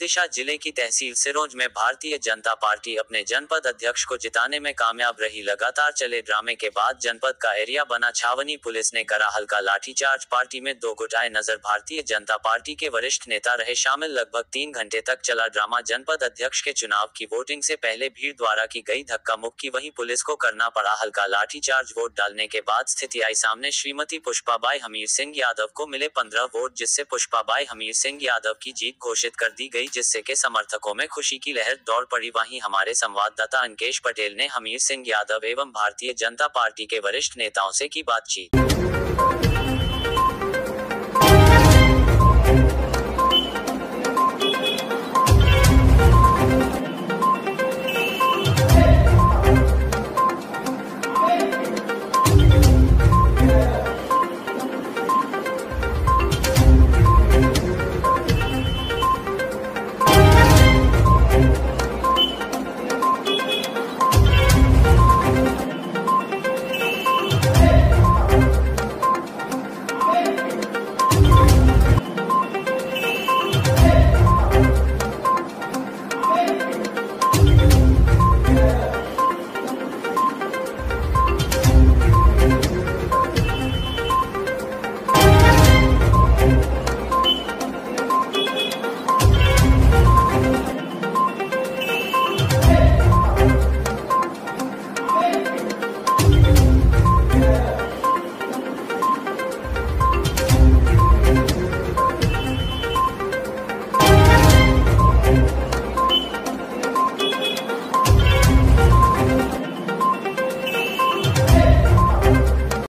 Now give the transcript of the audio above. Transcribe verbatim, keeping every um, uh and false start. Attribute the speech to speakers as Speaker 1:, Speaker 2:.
Speaker 1: विदिशा जिले की तहसील सिरोंज में भारतीय जनता पार्टी अपने जनपद अध्यक्ष को जिताने में कामयाब रही। लगातार चले ड्रामे के बाद जनपद का एरिया बना छावनी, पुलिस ने करा हल्का लाठीचार्ज, पार्टी में दो गुट आए नजर। भारतीय जनता पार्टी के वरिष्ठ नेता रहे शामिल। लगभग तीन घंटे तक चला ड्रामा। जनपद अध्यक्ष के चुनाव की वोटिंग से पहले भीड़ द्वारा की गई धक्का मुक्की, वहीं पुलिस को करना पड़ा हल्का लाठीचार्ज। वोट डालने के बाद स्थिति आई सामने। श्रीमती पुष्पाबाई हमीर सिंह यादव को मिले पंद्रह वोट, जिससे पुष्पाबाई हमीर सिंह यादव की जीत घोषित कर दी गई, जिससे के समर्थकों में खुशी की लहर दौड़ पड़ी। वहीं हमारे संवाददाता अंकेश पटेल ने हमीर सिंह यादव एवं भारतीय जनता पार्टी के वरिष्ठ नेताओं से की बातचीत।